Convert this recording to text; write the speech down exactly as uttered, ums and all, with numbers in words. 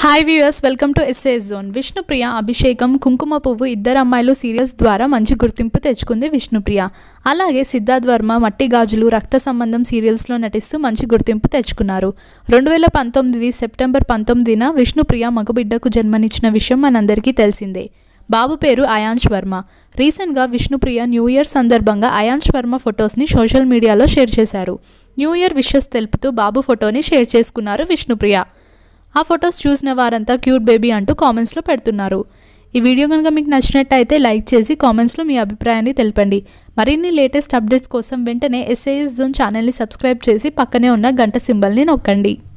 Hi viewers, welcome to SAS zone. Vishnu Priya, అభిషేకం, కుంకుమ పువ్వు ఇద్దరు అమ్మాయిలు సీరియల్స్ ద్వారా మంచి గుర్తింపు తెచ్చుకుంది విష్ణు ప్రియ. అలాగే సిద్ధార్థ్ వర్మ, మట్టి గాజులు, రక్త సంబంధం సీరియల్స్లో నటిస్తూ మంచి గుర్తింపు తెచ్చుకున్నారు. రెండు వేల పంతొమ్మిది సెప్టెంబర్ పంతొమ్మిదిన విష్ణు ప్రియ మగబిడ్డకు జన్మనిచ్చిన విషయం మనందరికీ తెలిసిందే. బాబు పేరు అయాంష్ వర్మ. రీసెంట్గా విష్ణుప్రియ న్యూ ఇయర్ సందర్భంగా అయాంష్ వర్మ ఫొటోస్ని సోషల్ మీడియాలో షేర్ చేశారు. న్యూ ఇయర్ విషెస్ తెలుపుతూ బాబు ఫోటోని షేర్ చేసుకున్నారు విష్ణుప్రియ. ఆ ఫొటోస్ చూసిన వారంతా క్యూట్ బేబీ అంటూ కామెంట్స్లో పెడుతున్నారు. ఈ వీడియో కనుక మీకు నచ్చినట్టయితే లైక్ చేసి కామెంట్స్లో మీ అభిప్రాయాన్ని తెలపండి. మరిన్ని లేటెస్ట్ అప్డేట్స్ కోసం వెంటనే ఎస్ఏఎస్ జోన్ ఛానల్ని సబ్స్క్రైబ్ చేసి పక్కనే ఉన్న గంట సింబల్ని నొక్కండి.